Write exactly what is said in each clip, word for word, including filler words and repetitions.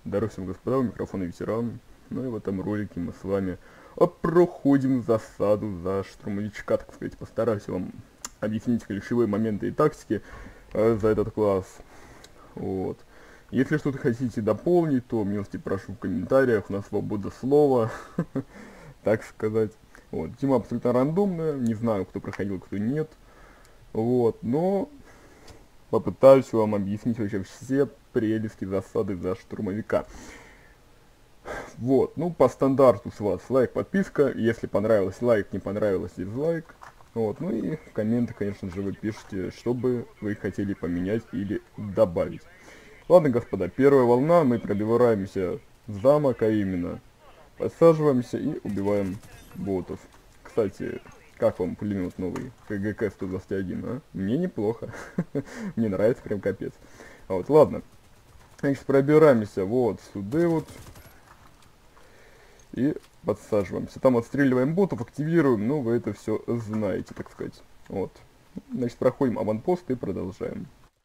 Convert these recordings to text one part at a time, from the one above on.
Здорово всем, господа, у микрофона ветеран. Ну и в этом ролике мы с вами проходим засаду за штурмовичка, так сказать. Постараюсь вам объяснить ключевые моменты и тактики э, за этот класс. Вот. Если что-то хотите дополнить, то милости прошу в комментариях, на свобода слова, так сказать. Вот. Тема абсолютно рандомная, не знаю, кто проходил, кто нет. Вот, но попытаюсь вам объяснить вообще все прелести засады за штурмовика. Вот, ну по стандарту с вас лайк, подписка, если понравилось лайк, не понравилось дизлайк. Вот, ну и в комменты, конечно же, вы пишите, что бы вы хотели поменять или добавить. Ладно, господа, первая волна, мы пробираемся в замок, а именно подсаживаемся и убиваем ботов. Кстати, как вам пулемет новый, КГК сто двадцать один, а? Мне неплохо, мне нравится прям капец. А вот, ладно, значит, пробираемся вот сюда вот. И подсаживаемся. Там отстреливаем ботов, активируем, ну вы это все знаете, так сказать. Вот. Значит, проходим аванпост и продолжаем.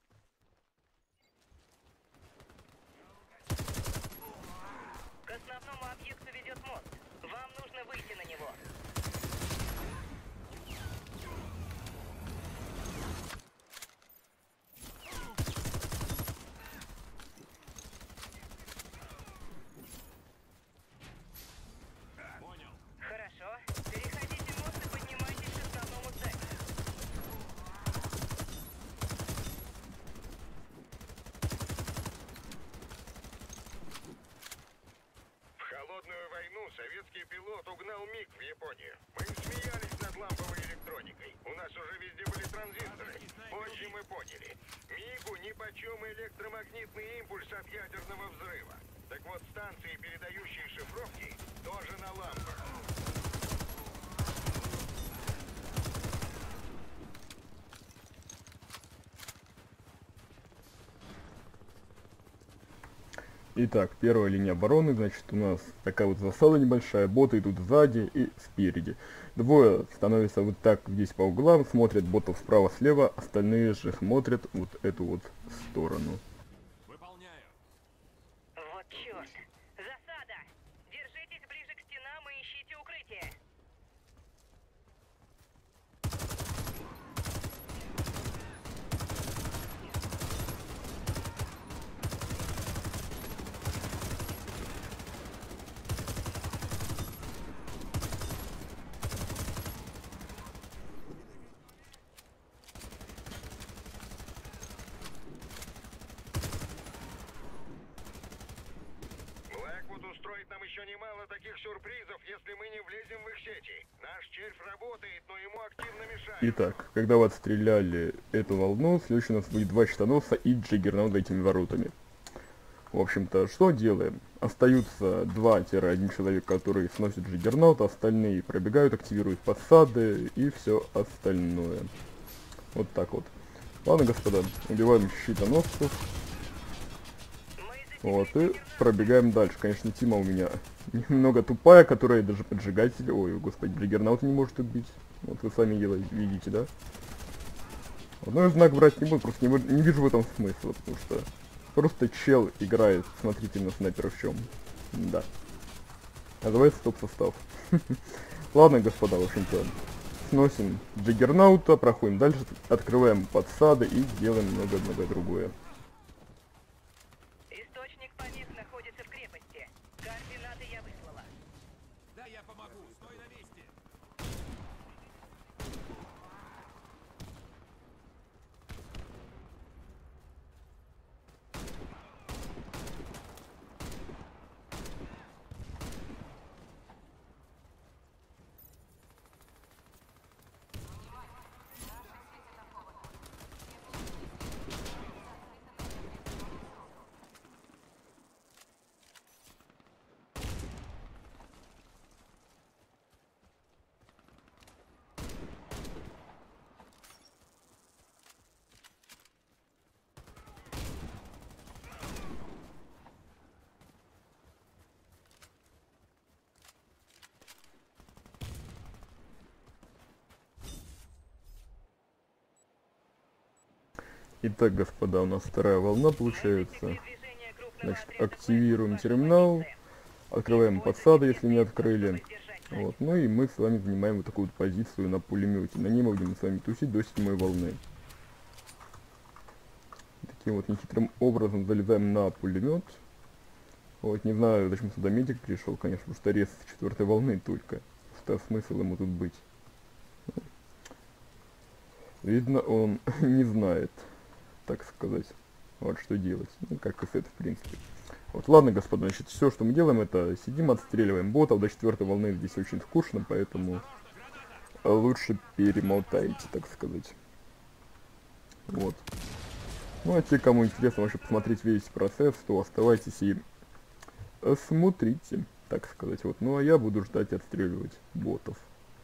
К основному объекту ведет мост. Вам нужно выйти на него. Хорошо. Переходите мост и поднимайтесь к основному зданию. В холодную войну советский пилот угнал МиГ в Японию. Мы смеялись над ламповой электроникой. У нас уже везде были транзисторы. Позже мы поняли. МиГу нипочем электромагнитный импульс от ядерного взрыва. Так вот, станции, передающие шифровки, тоже на лампах. Итак, первая линия обороны, значит, у нас такая вот засада небольшая, боты идут сзади и спереди. Двое становятся вот так здесь по углам, смотрят ботов справа-слева, остальные же смотрят вот эту вот сторону. Выполняю. Вот черт. Засада. Держитесь ближе к стенам и ищите укрытие. Блэквуд устроит нам еще немало таких сюрпризов, если мы не влезем в их сети. Наш червь работает, но ему активно мешают. Итак, когда вы отстреляли эту волну, следующий у нас будет два щитоноса и Джиггернаут за этими воротами. В общем-то, что делаем? Остаются два-один человек, которые сносят Джиггернаут, остальные пробегают, активируют подсады и все остальное. Вот так вот. Ладно, господа, убиваем щитоносцев. Вот, и пробегаем дальше. Конечно, Тима у меня немного тупая, которая даже поджигатель... Ой, господи, Джиггернаут не может убить. Вот вы сами делаете, видите, да? Ну, знак брать не буду, просто не, не вижу в этом смысла, потому что просто чел играет, смотрите на снайпера в чем. Да. Называется топ-состав. Ладно, господа, в общем-то, сносим Джиггернаута, проходим дальше, открываем подсады и делаем много-много другое. Источник помех находится в крепости. Координаты я выслала. Да, я помогу. Стой на месте. Итак, господа, у нас вторая волна получается. Движение групп Значит, активируем терминал, открываем подсады, если не открыли. Вот. Ну и мы с вами занимаем вот такую вот позицию на пулемете. На ней мы будем с вами тусить до седьмой волны. Таким вот нехитрым образом залезаем на пулемет. Вот, не знаю, зачем сюда медик пришел, конечно, потому что рез с четвертой волны только. Что смысл ему тут быть? Видно, он не знает, так сказать, вот что делать. Ну, как и с этой, в принципе. Вот, ладно, господа, значит, все, что мы делаем, это сидим, отстреливаем ботов. До четвертой волны здесь очень скучно, поэтому лучше перемотайте, так сказать. Вот. Ну, а те, кому интересно вообще посмотреть весь процесс, то оставайтесь и смотрите, так сказать. Вот. Ну, а я буду ждать и отстреливать ботов.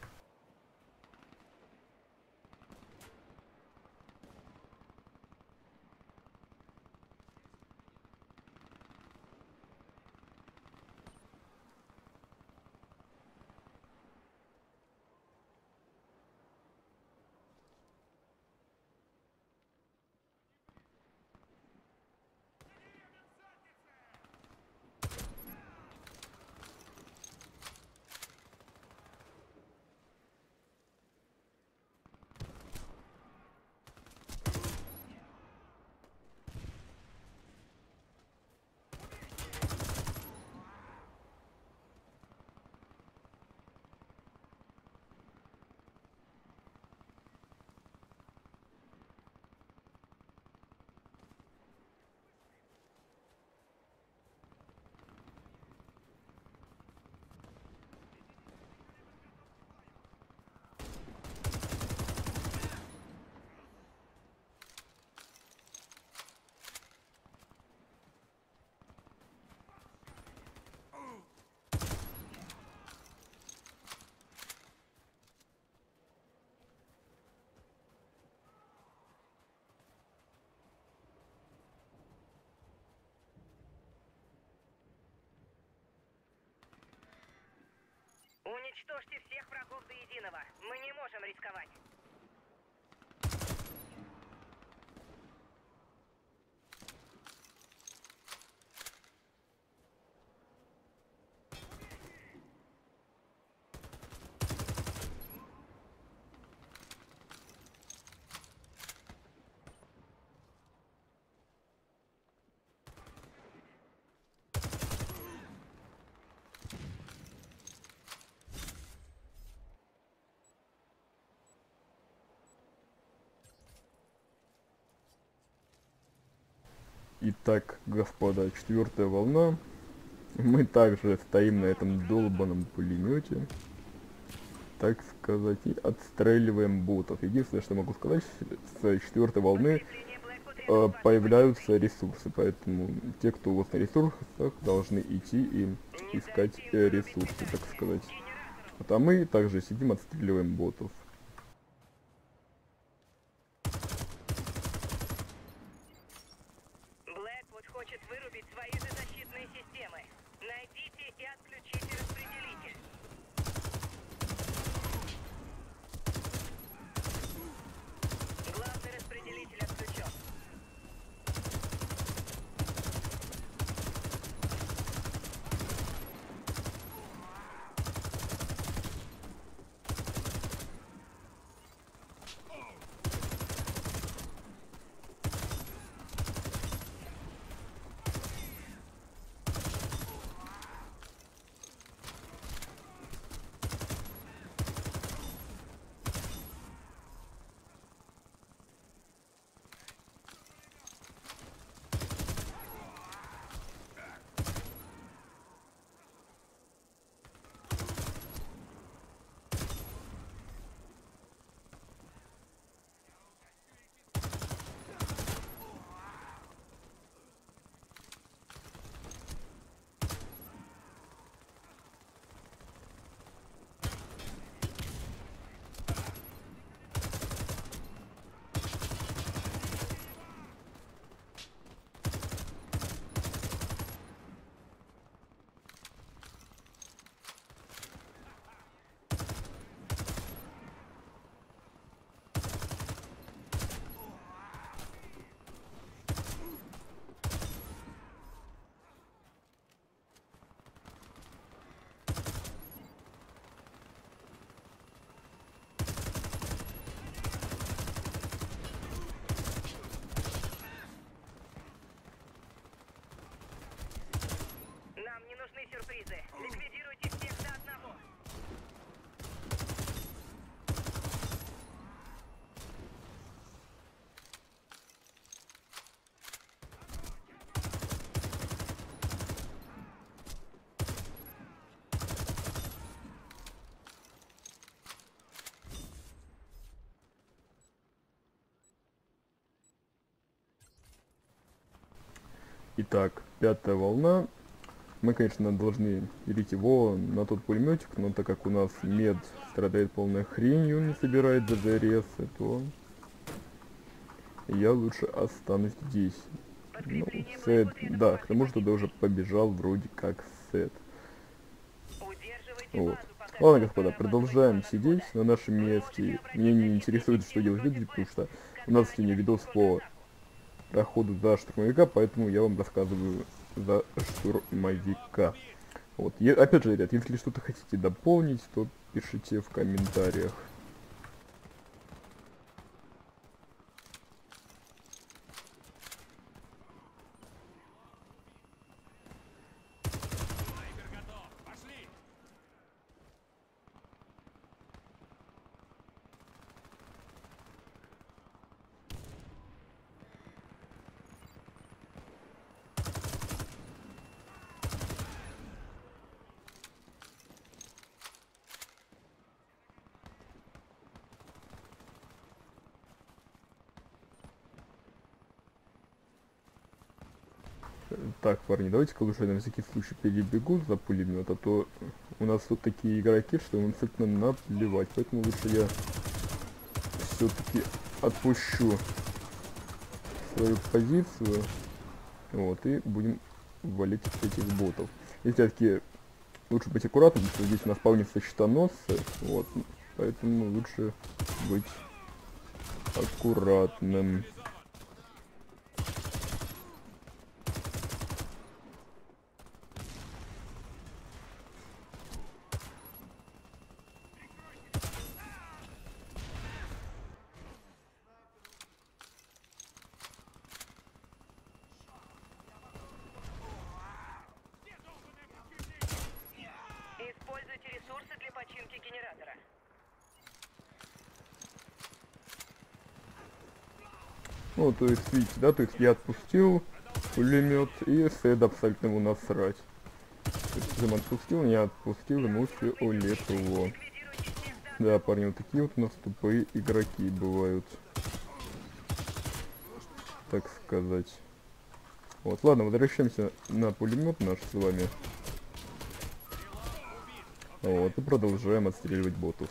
Уничтожьте всех врагов до единого. Мы не можем рисковать. Итак, господа, четвертая волна. Мы также стоим на этом долбаном пулемете, так сказать, и отстреливаем ботов. Единственное, что могу сказать, с четвертой волны э, появляются ресурсы, поэтому те, кто у вас на ресурсах, должны идти и искать э, ресурсы, так сказать. Вот, а мы также сидим, отстреливаем ботов. Хочет вырубить свои же защитные системы. Найдите и отключите распределитель. Главный распределитель отключен. Итак, пятая волна. Мы, конечно, должны перейти вон на тот пулеметик, но так как у нас мед страдает полной хренью, не собирает даже ресы, то я лучше останусь здесь. Ну, Сет, да, к тому же туда уже побежал вроде как Сет. Удерживайте Вот. базу, пока Ладно, сила господа, прорабатывает продолжаем план сидеть отхода. на нашем месте. Мне не интересует, что делать люди, потому что у нас сегодня видос по проходу за штурмовика, поэтому я вам рассказываю за штурмовика. Вот. И, опять же, ребят, если что-то хотите дополнить, то пишите в комментариях. Снайпер готов. Пошли. Так, парни, давайте-ка лучше я на всякий случай перебегу за пулемет, а то у нас тут такие игроки, что им абсолютно наплевать. Поэтому лучше я все-таки отпущу свою позицию. Вот, и будем валить этих ботов. И все-таки лучше быть аккуратным, потому что здесь у нас спавнится щитоносцы. Вот, поэтому лучше быть аккуратным. Используйте ресурсы для починки генератора. Ну, то есть, видите, да, то есть я отпустил пулемет, и Сет абсолютно ему насрать. То есть, он отпустил, я отпустил, ему все улетло. Ликвидируйте всех до Да, парни, вот такие вот у нас тупые игроки бывают. Так сказать. Вот, ладно, возвращаемся на пулемет наш с вами. Вот, и продолжаем отстреливать ботов.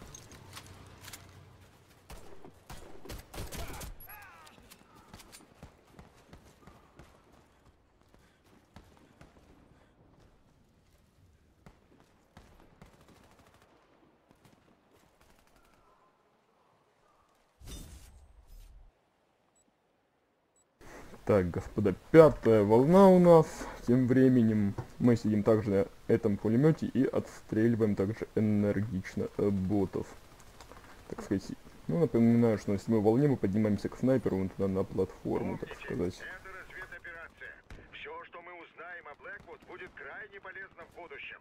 Так, господа, пятая волна у нас. Тем временем мы сидим также на этом пулемете и отстреливаем также энергично э, ботов. Так сказать. Ну, напоминаю, что на седьмой волне мы поднимаемся к снайперу вон туда на платформу, так сказать. Это разведоперация. Все, что мы узнаем о Блэквуд, будет крайне полезно в будущем.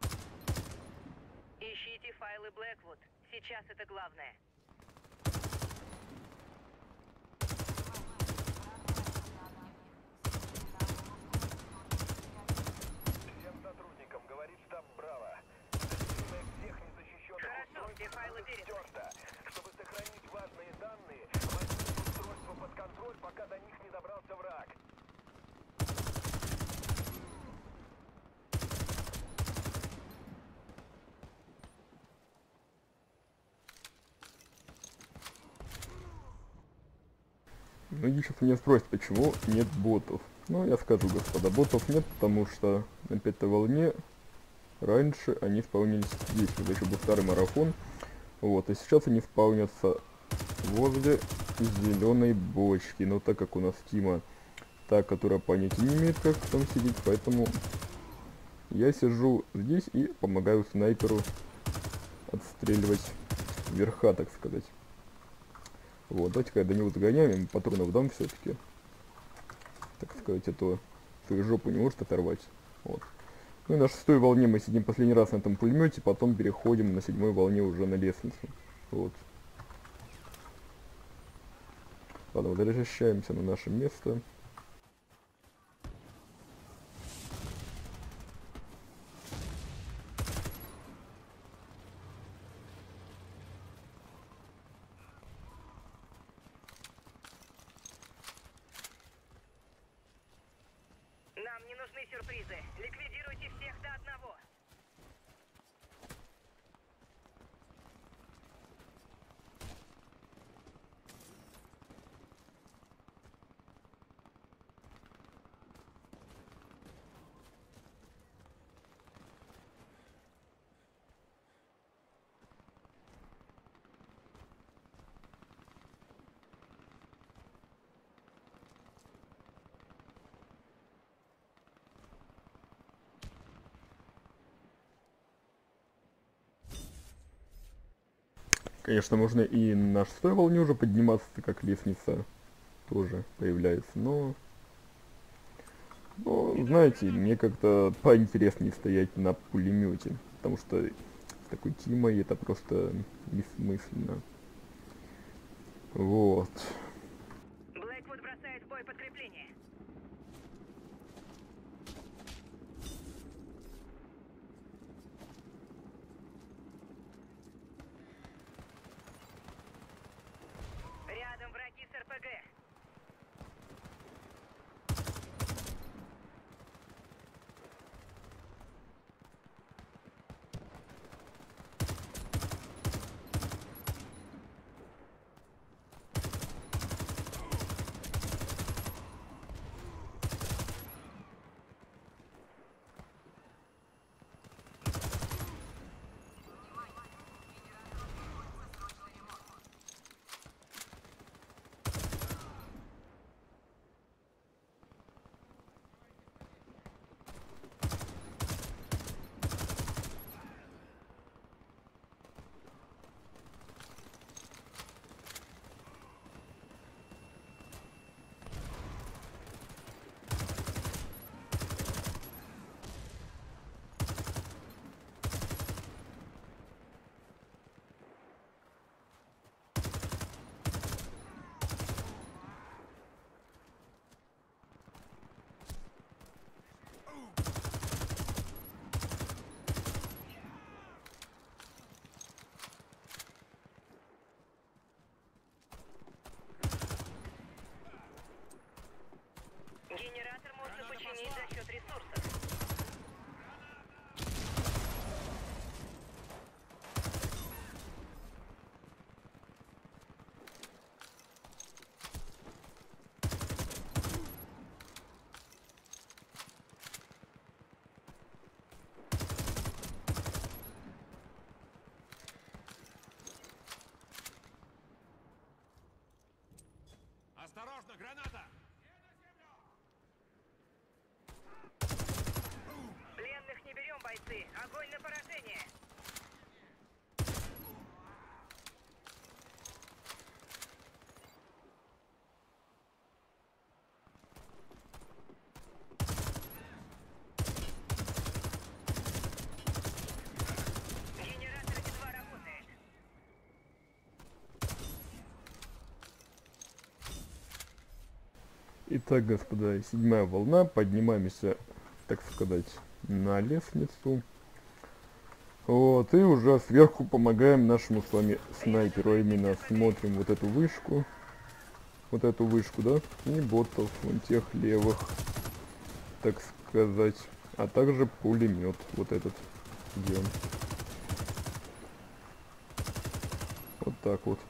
Ищите файлы Блэквуд. Сейчас это главное. Всем сотрудникам говорит штаб Браво. Достижение всех незащищенных Хорошо, все файлы переданы. устройств. Чтобы сохранить важные данные, возьмите устройство под контроль, пока до них не добрался враг. Многие сейчас меня спросят, почему нет ботов. Ну, я скажу, господа, ботов нет, потому что на пятой волне раньше они спавнились здесь, когда еще был старый марафон. Вот, и сейчас они спавнятся возле зеленой бочки. Но так как у нас Тима та, которая понятия не имеет, как там сидеть, поэтому я сижу здесь и помогаю снайперу отстреливать верха, так сказать. Вот, давайте-ка я до него догоняем, ему патронов дам все-таки. Так сказать, а то свою жопу не может оторвать. Вот. Ну и на шестой волне мы сидим последний раз на этом пулемете, потом переходим на седьмой волне уже на лестницу. Вот. Ладно, возвращаемся на наше место. нужны сюрпризы. Ликвидируйте всех до одного. Конечно, можно и на шестой волне уже подниматься, как лестница тоже появляется, но... Но, знаете, мне как-то поинтереснее стоять на пулемете, потому что с такой тимой это просто бессмысленно. Вот. Блэквуд бросает в бой подкрепление. Рядом враги с РПГ. Генератор можно починить за счет ресурсов. Осторожно, граната! Пленных не берем, бойцы. Огонь на поражение. Генератор едва работает. Итак, господа, седьмая волна, поднимаемся, так сказать, на лестницу. Вот, и уже сверху помогаем нашему с вами снайперу, именно смотрим вот эту вышку, вот эту вышку, да, и ботов, вон тех левых, так сказать, а также пулемет, вот этот, где он. Вот так вот.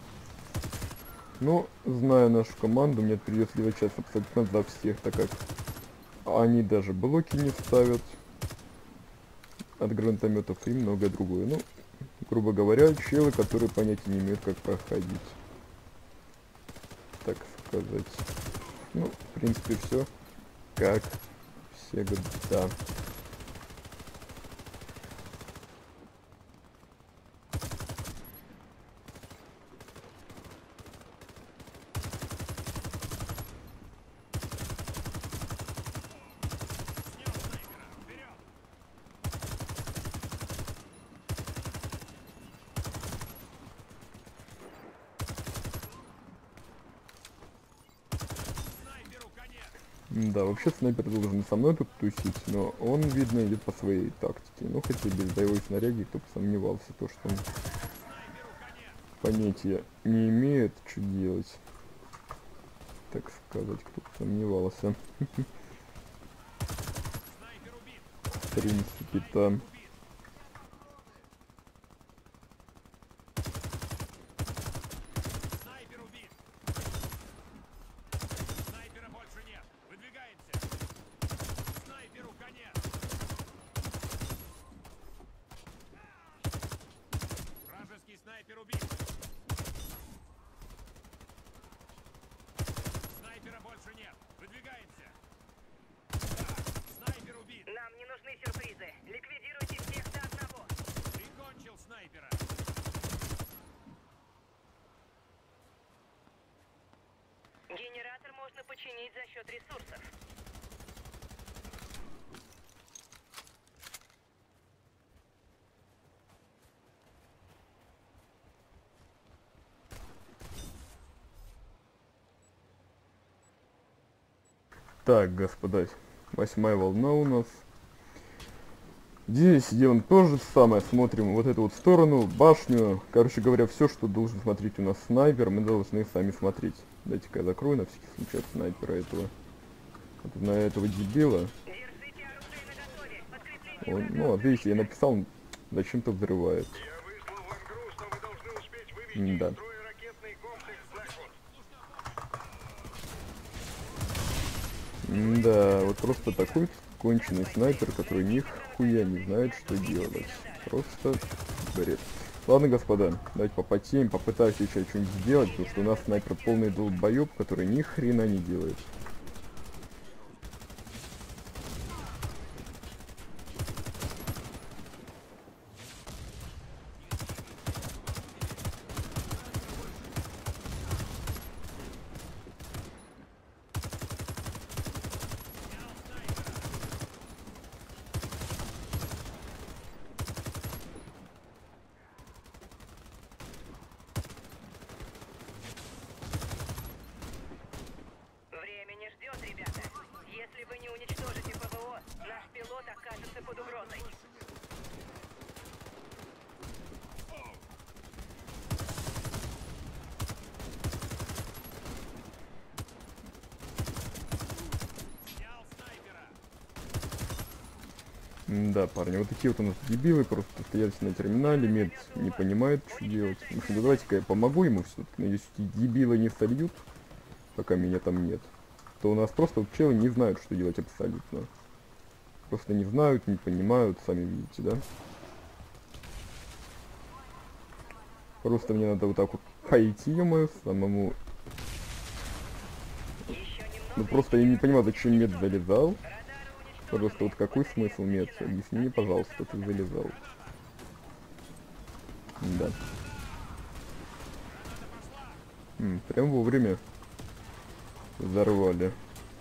Но, зная нашу команду, мне придется левачать абсолютно за всех, так как они даже блоки не ставят от гранатометов и многое другое. Ну, грубо говоря, челы, которые понятия не имеют, как проходить. Так сказать. Ну, в принципе, все как всегда. Да, вообще снайпер должен со мной тут тусить, но он, видно, идет по своей тактике. Ну, хотя без боевой снаряги, кто бы сомневался, то, что он понятия не имеет, что делать. Так сказать, кто бы сомневался. принципе-то. Снайпер убит. Снайпера больше нет. Выдвигаемся. Снайперу конец. Вражеский снайпер убит. Снайпера больше нет. Выдвигаемся. Так, снайпер убит. Нам не нужны сюрпризы. Ликвидируйте всех до одного. Прикончил снайпера. Генератор можно починить за счет ресурсов. Так, господа, восьмая волна у нас. Здесь делаем то же самое, смотрим вот эту вот сторону, башню. Короче говоря, все, что должен смотреть у нас снайпер, мы должны сами смотреть. Дайте-ка я закрою на всякий случай от снайпера этого. Вот на этого дебила. Держите оружие наготове. Подкрепление Он, ну, вот видите, я написал, зачем-то взрывает. Я выслал вам груз, но вы должны успеть вывести М-да. из строя ракетный комплекс Блэквуд. Да, вот просто такой конченый снайпер, который нихуя не знает, что делать. Просто бред. Ладно, господа, давайте попотеем, попытаюсь еще что-нибудь сделать, потому что у нас снайпер полный долбоеб, который ни хрена не делает. Время не ждет, ребята. Если вы не уничтожите ПВО, наш пилот окажется под угрозой. Снял снайпера. Да, парни, вот такие вот у нас дебилы, просто стоят на терминале, мед не понимает, что делать. В общем, давайте-ка я помогу ему все-таки, но если дебилы не сольют, пока меня там нет, то у нас просто вот челы не знают, что делать абсолютно. Просто не знают, не понимают, сами видите, да? Просто мне надо вот так вот пойти, ё-моё, самому... Еще немного. Ну просто я не понимаю, зачем мед залезал. Радары уничтожены. Просто вот какой смысл мед? Объясни мне, пожалуйста, ты залезал. Да. М, прям вовремя взорвали.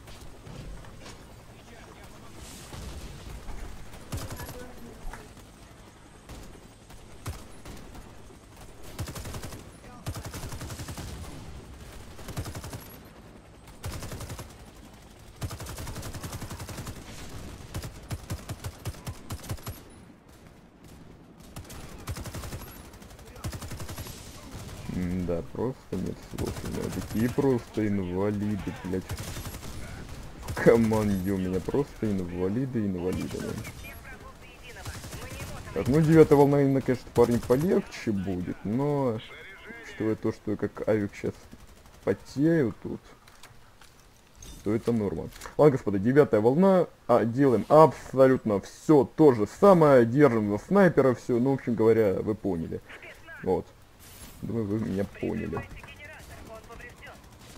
Да, просто нет слов. У меня такие просто инвалиды, блядь. В команде у меня просто инвалиды, инвалиды. Да. Всех врагов до единого. Мы не можем. Так, ну девятая волна, именно, конечно, парень полегче будет, но учитывая то, что я как авик сейчас потею тут, то это норма. Ладно, господа, девятая волна, а, делаем абсолютно все то же самое, держим за снайпера все, ну, в общем говоря, вы поняли. Вот. Думаю, вы меня поняли. Генератор, он поврежден.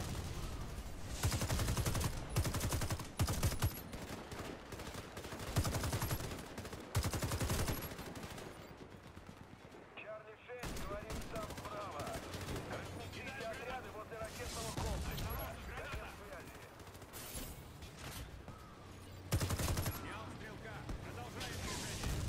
Чарли шесть, говорим там вправо. Разместите отряды возле ракетного комплекса. Конец связи. Снял стрелка. Продолжаем движение.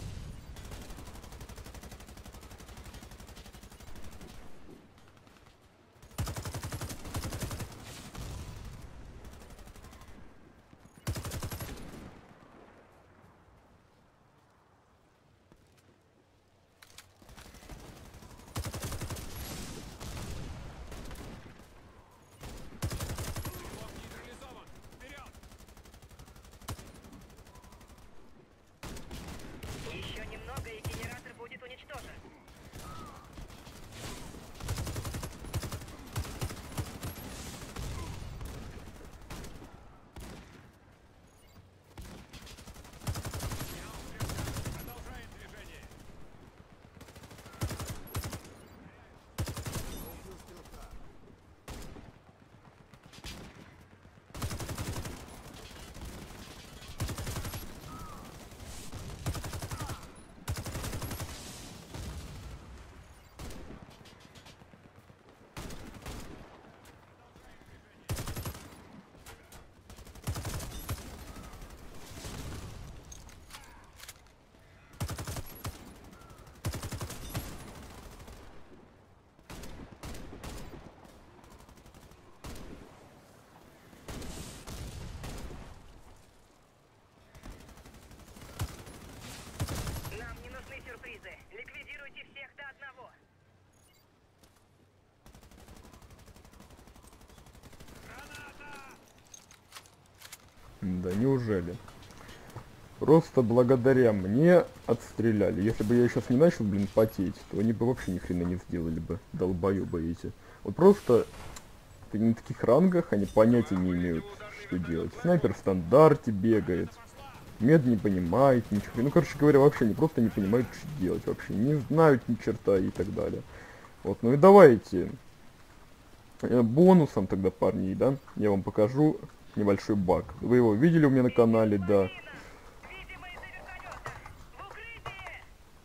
Да неужели? Просто благодаря мне отстреляли. Если бы я сейчас не начал, блин, потеть, то они бы вообще ни хрена не сделали бы. Долбоёбы эти. Вот просто на таких рангах они понятия не имеют, что делать. Снайпер в стандарте бегает. Мед не понимает, ничего. Ну, короче говоря, вообще они просто не понимают, что делать вообще. Не знают ни черта и так далее. Вот, ну и давайте. Э, Бонусом тогда, парни, да, я вам покажу небольшой баг. Вы его видели у меня на канале, да. Видимо, из-за вертолета. В укрытие!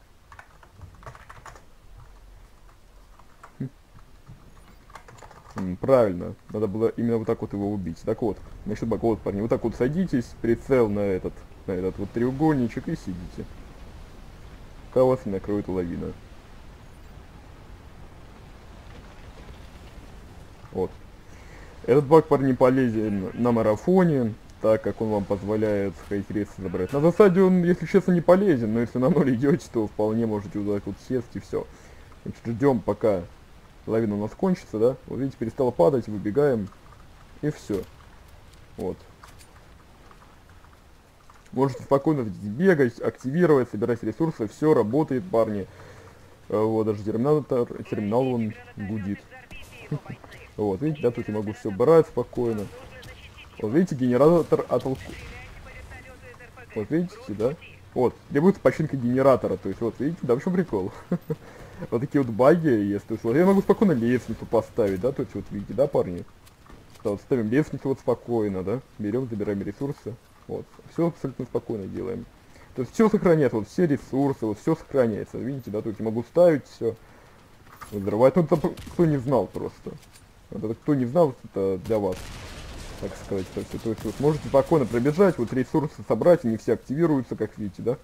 М, Правильно, надо было именно вот так вот его убить. Так вот, насчет бага, вот, парни, вот так вот садитесь, прицел на этот, на этот вот треугольничек и сидите. Пока вас не накроет лавина. Вот. Этот баг, парни, полезен на марафоне, так как он вам позволяет хайт-рейсы забрать. На засаде он, если честно, не полезен, но если на ноль идете, то вполне можете вот так вот сесть и все. Значит, ждем, пока лавина у нас кончится, да? Вот видите, перестала падать, выбегаем, и все. Вот. Можете спокойно бегать, активировать, собирать ресурсы, все работает, парни. Э, Вот, даже терминатор, терминал он гудит. Вот, видите, да, тут я могу все брать спокойно. Вот, видите, генератор оттолку... Вот, видите, да? Вот, требуется починка генератора, то есть, вот, видите, да, в чем прикол? Вот такие вот баги есть, то есть, вот, я могу спокойно лестницу поставить, да, то есть, вот, видите, да, парни? Да, вот, ставим лестницу вот спокойно, да, берем, забираем ресурсы, вот, все абсолютно спокойно делаем. То есть, все сохраняется, вот, все ресурсы, вот, все сохраняется, видите, да, то есть, я могу ставить все, взрывать, ну, это кто не знал просто. Вот это кто не знал, это для вас, так сказать, то есть, то есть, вот, можете спокойно пробежать, вот, ресурсы собрать, они все активируются, как видите, да?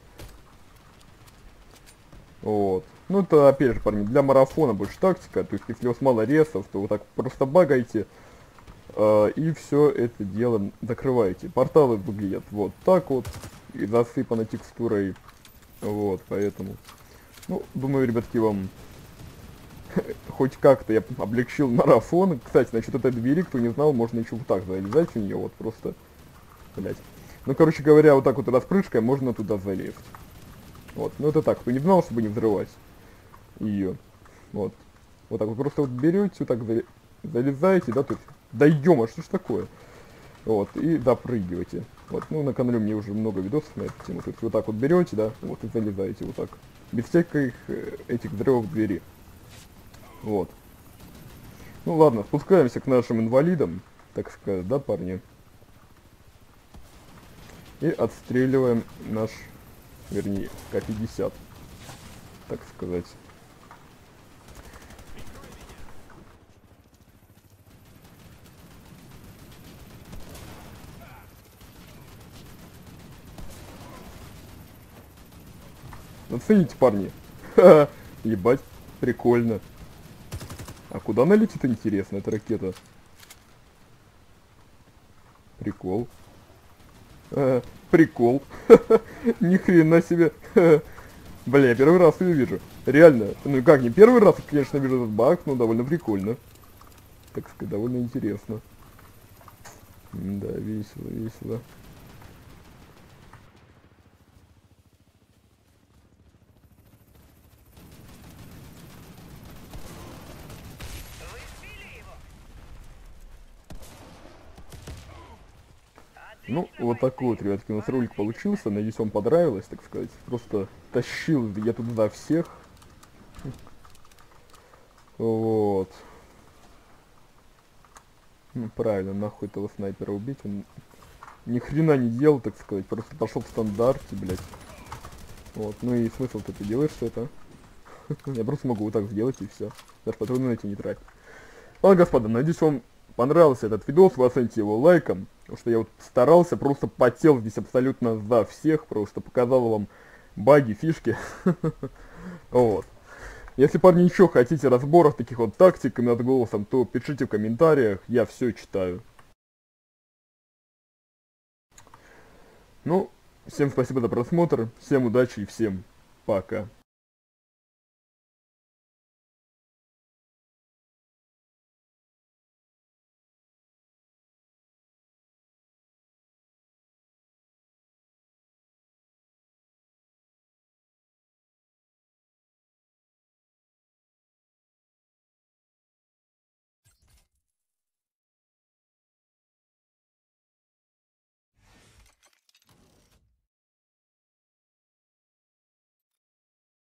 Вот. Ну, это, опять же, парни, для марафона больше тактика, то есть, если у вас мало ресов, то вот так просто багайте, э, и все это дело закрываете. Порталы выглядят вот так вот, и засыпаны текстурой, вот, поэтому, ну, думаю, ребятки, вам хоть как-то я облегчил марафон. Кстати, насчет этой двери, кто не знал, можно еще вот так залезать в нее, вот просто, блять. Ну, короче говоря, вот так вот распрыжкой можно туда залезть. Вот, ну это так, кто не знал, чтобы не взрывать ее. Вот, вот так вот просто вот берете, вот так зале... залезаете, да, тут, да ё-мо, что ж такое? Вот, и допрыгиваете. Вот, ну на канале у меня уже много видосов на эту тему, то есть вот так вот берете, да, вот и залезаете вот так. Без всяких э, этих взрывов двери. Вот. Ну ладно, спускаемся к нашим инвалидам, так сказать, да, парни? И отстреливаем наш, вернее, К пятьдесят, так сказать. Оцените, парни. Ха-ха, ебать, прикольно. А куда она летит, интересно, эта ракета? Прикол. А, прикол. Ни хрена себе. Бля, я первый раз ее вижу. Реально. Ну как, не первый раз, конечно, вижу этот баг, но довольно прикольно. Так сказать, довольно интересно. Да, весело, весело. Ну, вот такой вот, ребятки, у нас ролик получился. Надеюсь, вам понравилось, так сказать. Просто тащил я тут за всех. Вот. Ну, правильно, нахуй этого снайпера убить. Он ни хрена не делал, так сказать. Просто пошел в стандарте, блядь. Вот, ну и смысл-то ты делаешь это? Я просто могу вот так сделать и все. Даже патроны на эти не тратить. Ладно, господа, надеюсь, вам понравился этот видос, вы оцените его лайком, потому что я вот старался, просто потел здесь абсолютно за всех, просто показал вам баги, фишки. Вот. Если, парни, еще хотите разборов таких вот тактик над голосом, то пишите в комментариях, я все читаю. Ну, всем спасибо за просмотр, всем удачи и всем пока.